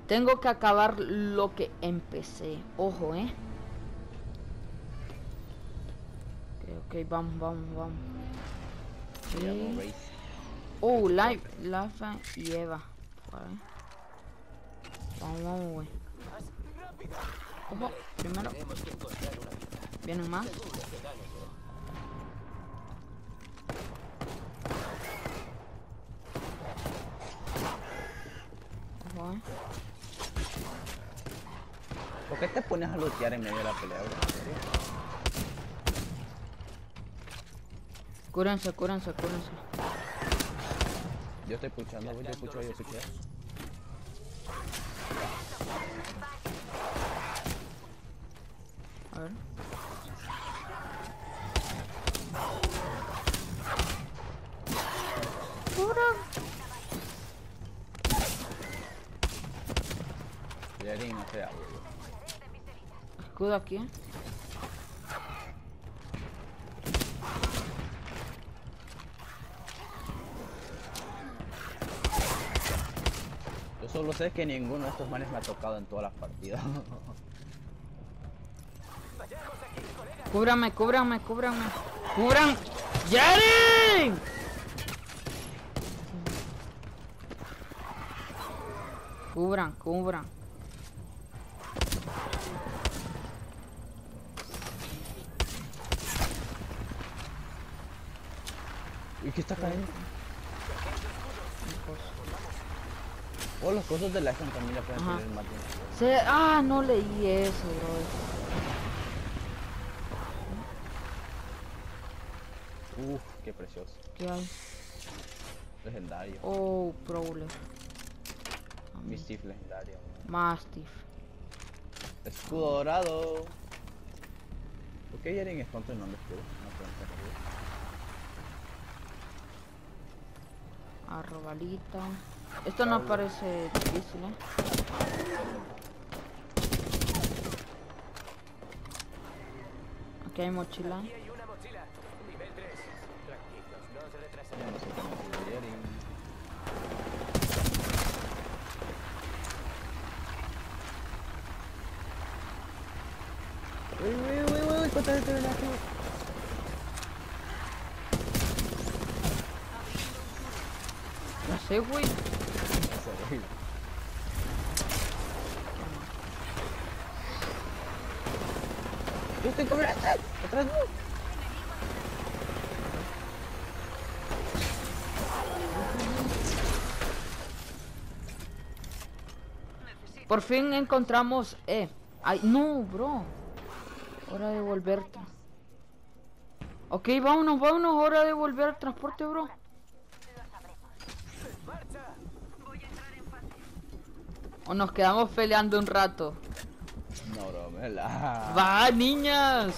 Tengo que acabar lo que empecé. Ojo, Ok, vamos. Sí. Oh, Life y Eva. Vale. Vamos, güey. Ojo, primero. Vienen más. Ojo, ¿Por qué te pones a lootear en medio de la pelea, bro? ¿En serio? Cúrense. Yo estoy puchando, güey. Yo puché. A ver. Yerin, no sé algo, güey. Escudo aquí, Yo solo sé que ninguno de estos manes me ha tocado en todas las partidas. Cúbrame. ¡Cubran! ¡Yerin! Cubran. ¿Y qué está cayendo? Oh, los cosas de la Icon también le pueden salir más tiempo. No leí eso, bro. Qué precioso. ¿Qué hay? Legendario. Oh, Prowler. Mischief legendario. Mastiff. Escudo dorado. ¿Por qué Yerin es tonto y no lo escudo? No pueden ser. Arrobalita. Esto no parece difícil, Aquí hay mochila. Ya no sé cómo es Yerin. Uy, ¿cuánta gente ven aquí? No sé, güey. Yo estoy cobrando. Atrás no. Por fin encontramos, Ay, no, bro. Hora de volverte. Ok, vámonos. Hora de volver al transporte, bro. O nos quedamos peleando un rato. No, bro, me la. ¡Va, niñas!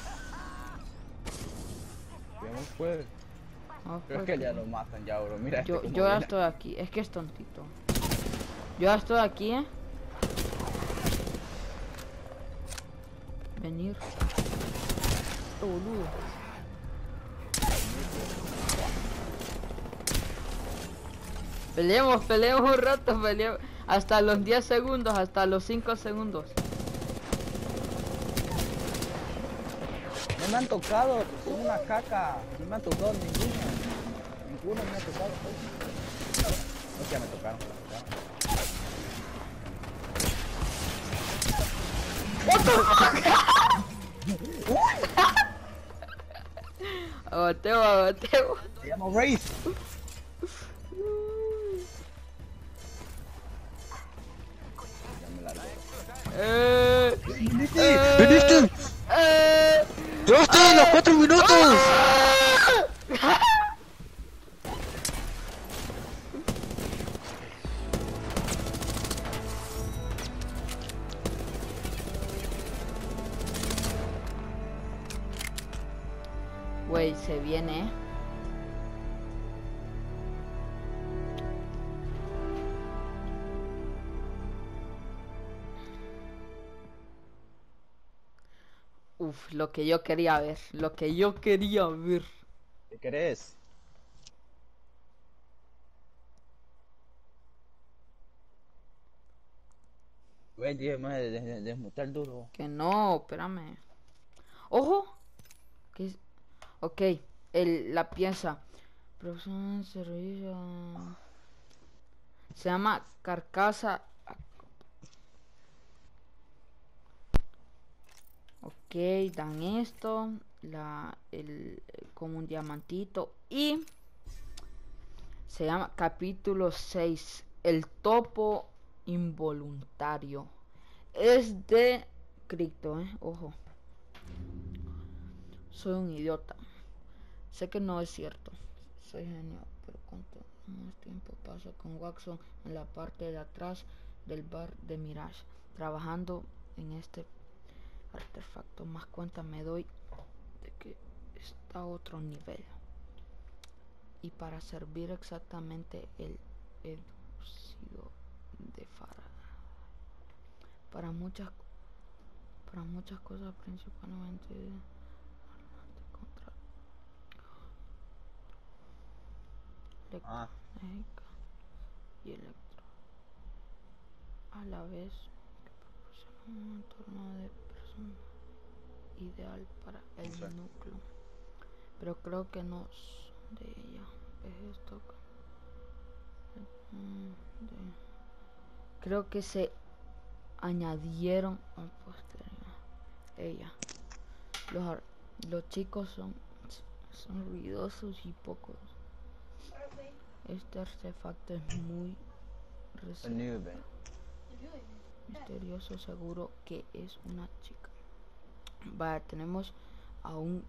Vamos pues. Creo que ya lo matan ya, bro. Mira Yo como ya viene. estoy aquí. Es que es tontito. Yo ya estoy aquí, Venir. Oh, boludo. Peleemos un rato, hasta los 10 segundos, hasta los 5 segundos. No me han tocado, son una caca. No me han tocado ninguno. Ninguno me ha tocado. No, que ya me tocaron. What the fuck? Abateo. Se llama Wraith. Ya me largo. ¡Viniste! ¡Llevaste los 4 minutos! Güey, se viene, Uf, lo que yo quería ver. ¿Qué querés? Güey, déjame desmutar duro. Que no, espérame. ¡Ojo! ¿Qué es? Ok, la pieza. Producción, servicio. Se llama carcasa. Ok, dan esto. Como un diamantito. Y se llama capítulo 6. El topo involuntario. Es de Cripto, ojo. Soy un idiota. Sé que no es cierto. Soy genial, pero cuanto más tiempo paso con Watson en la parte de atrás del bar de Mirage, trabajando en este artefacto, más cuenta me doy de que está a otro nivel. Y para servir exactamente el educido de Farah. Para muchas cosas, principalmente contra electrónica y electro, a la vez que proporciona un entorno de persona ideal para el núcleo, pero creo que no son de ella. ¿Ves esto? Creo que se añadieron a posterior ella. Los chicos son ruidosos y pocos. Este artefacto es muy misterioso, seguro que es una chica. Vale, tenemos a un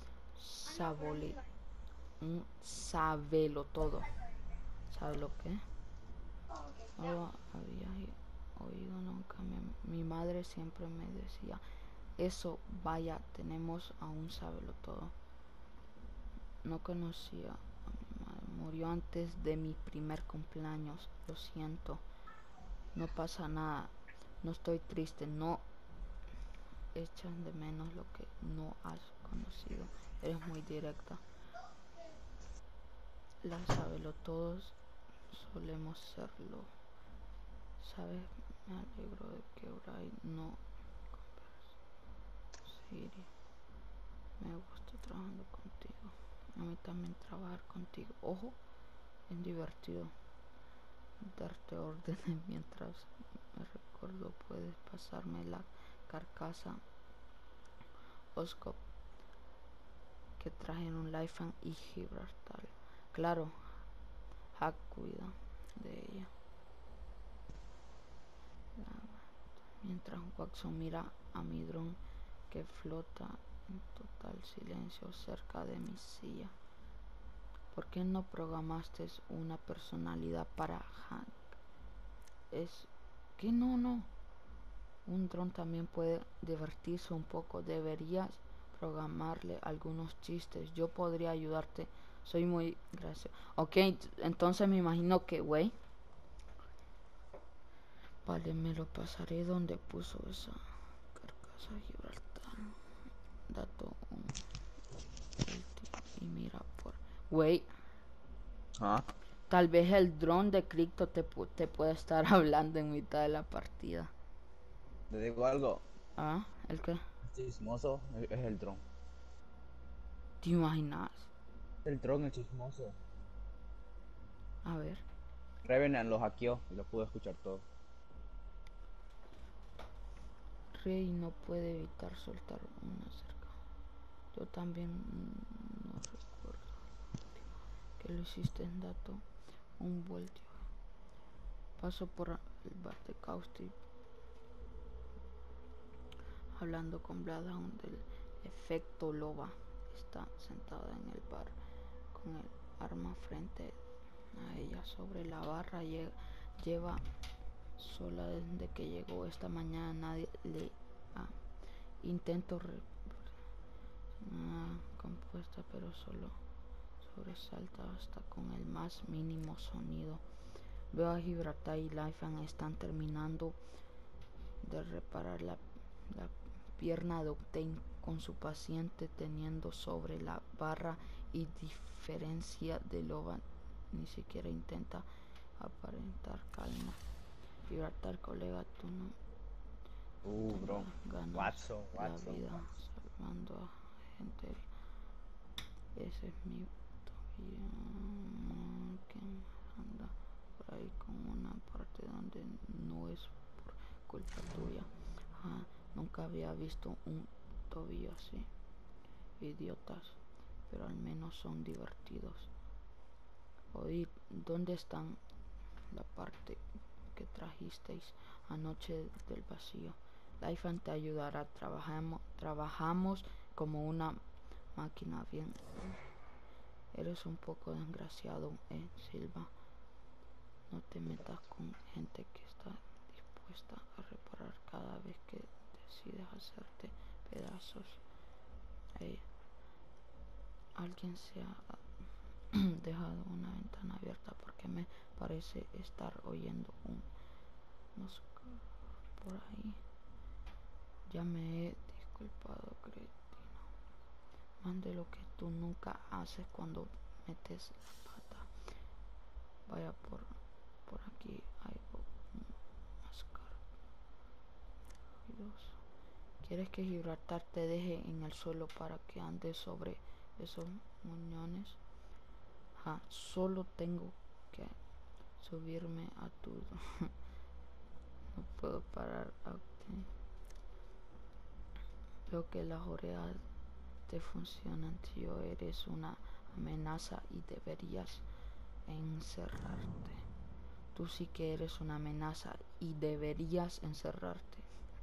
sabelo todo. ¿Sabe lo que? No lo había oído nunca. Mi madre siempre me decía eso. Vaya, tenemos a un sabelo todo. No conocía a mi madre. Murió antes de mi primer cumpleaños. Lo siento. No pasa nada. No estoy triste. No echan de menos lo que no has conocido. Eres muy directa. Las sabelotodos solemos serlo. ¿Sabes? Me alegro de que Bray no Siri. Me gusta trabajando contigo. A mí también trabajar contigo. Ojo, es divertido darte órdenes mientras me recuerdo. Puedes pasarme la carcasa Oscop que traje en un Lifan y Gibraltar. Claro, Hack cuida de ella. Mientras Watson mira a mi dron que flota en total silencio cerca de mi silla. ¿Por qué no programaste una personalidad para Hank? Es que no. Un dron también puede divertirse un poco. Deberías programarle algunos chistes. Yo podría ayudarte. Soy muy gracioso. Ok, entonces me imagino que, güey. Vale, me lo pasaré donde puso esa carcasa Gibraltar. Dato un y mira por... Güey. Tal vez el dron de Cripto te puede estar hablando en mitad de la partida. Te digo algo. ¿Ah? ¿El qué? Chismoso es el dron. ¿Te imaginas? El dron es chismoso. A ver. Revenant lo hackeó y lo pude escuchar todo. Rey no puede evitar soltar una cerca. Yo también no recuerdo que lo hiciste en dato un voltio. Paso por el bar de Caustic hablando con Bloodhound del efecto loba. Está sentada en el bar con el arma frente a ella sobre la barra. Lleva sola desde que llegó esta mañana. Nadie le intento compuesta, pero solo sobresalta hasta con el más mínimo sonido. Veo a Gibraltar y Lifan están terminando de reparar la pierna de Octane con su paciente teniendo sobre la barra, y diferencia de Loba ni siquiera intenta aparentar calma. Gibraltar, colega, tú no Bro. ganas Watson, la Watson, vida Watson. salvando a gente. Ese es mi tobillo que anda por ahí con una parte donde no es por culpa tuya. Nunca había visto un tobillo así. Idiotas, pero al menos son divertidos. Oíd, ¿dónde están la parte que trajisteis anoche del vacío? Laifan te ayudará. Trabajamos como una máquina. Bien. Eres un poco desgraciado, Silva. No te metas con gente que está dispuesta a reparar cada vez que decides hacerte pedazos. Alguien se ha dejado una ventana abierta porque me parece estar oyendo un mosco por ahí. Ya me he disculpado, cretino. Más de lo que tú nunca haces cuando metes la pata. Vaya por aquí hay un mascar ruidoso. ¿Quieres que Gibraltar te deje en el suelo para que andes sobre esos muñones? Solo tengo que subirme a tu... No puedo parar. Veo que las orejas te funcionan, tío. Eres una amenaza y deberías encerrarte. Tú sí que eres una amenaza y deberías encerrarte.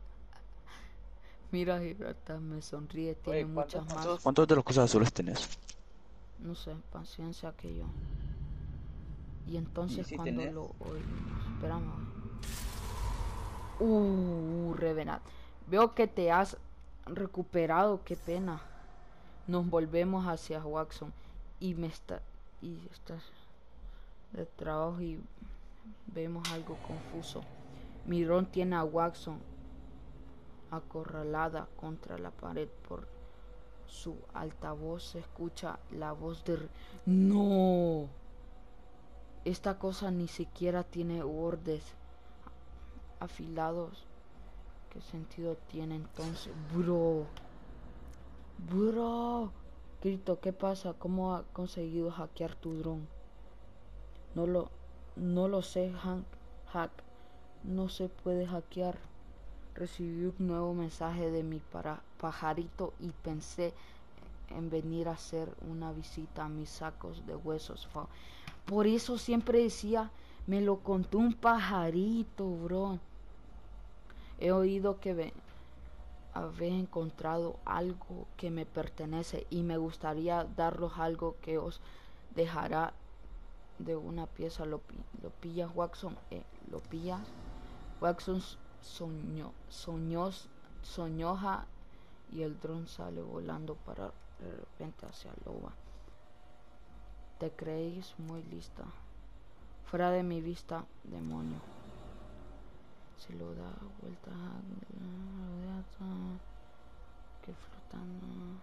Mira, Gibraltar me sonríe, tiene Oye, muchas más. ¿Cuántos de los cosas azules tenés? No sé, paciencia que yo. Y Y entonces si cuando tenés. lo oímos, espérame. Revenant. Veo que te has recuperado, qué pena. Nos volvemos hacia Watson y estás de trabajo y vemos algo confuso. Mirón tiene a Watson acorralada contra la pared. Por su altavoz se escucha la voz de... ¡No! Esta cosa ni siquiera tiene bordes afilados. ¿Qué sentido tiene entonces? Bro. Grito, ¿qué pasa? ¿Cómo ha conseguido hackear tu dron? No lo sé, Hack. No se puede hackear. Recibí un nuevo mensaje de mi pajarito y pensé en venir a hacer una visita a mis sacos de huesos. Por eso siempre decía, me lo contó un pajarito, bro. He oído que habéis encontrado algo que me pertenece y me gustaría daros algo que os dejará de una pieza. ¿Lo pillas, Watson? ¿Lo pillas? Watson soñoja y el dron sale volando para de repente hacia Loba. Te creéis muy lista. Fuera de mi vista, demonio. Se lo da vuelta que flotando.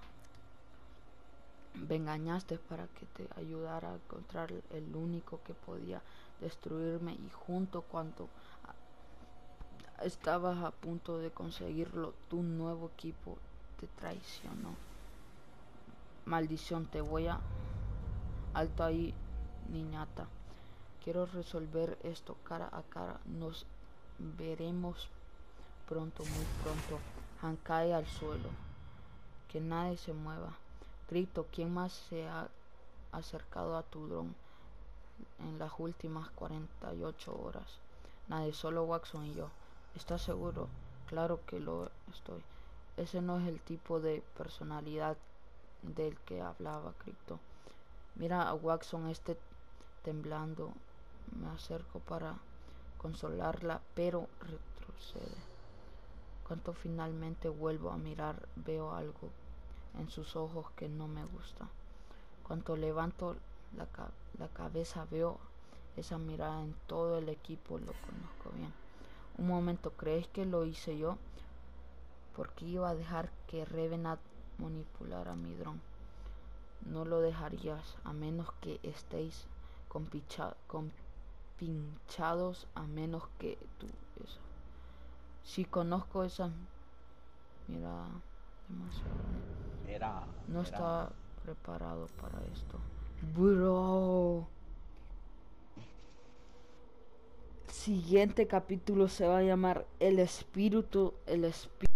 Me engañaste para que te ayudara a encontrar el único que podía destruirme y junto cuando estabas a punto de conseguirlo, tu nuevo equipo te traicionó. Maldición, te voy a... Alto ahí, niñata. Quiero resolver esto cara a cara. Nos veremos pronto, muy pronto. Han cae al suelo. Que nadie se mueva. Grito, ¿quién más se ha acercado a tu dron en las últimas 48 horas? Nadie, solo Watson y yo. ¿Estás seguro? Claro que lo estoy. Ese no es el tipo de personalidad del que hablaba Crypto. Mira a Watson temblando. Me acerco para consolarla, pero retrocede. Cuando finalmente vuelvo a mirar, veo algo en sus ojos que no me gusta. Cuando levanto la cabeza, veo esa mirada en todo el equipo. Lo conozco bien. Un momento, ¿crees que lo hice yo? Porque iba a dejar que Revenant manipulara mi dron. No lo dejarías a menos que estéis compinchados, a menos que tú eso. Sí, conozco esa. Mira, demasiado. Mira, No mira. estaba preparado para esto. Bro. Siguiente capítulo se va a llamar El espíritu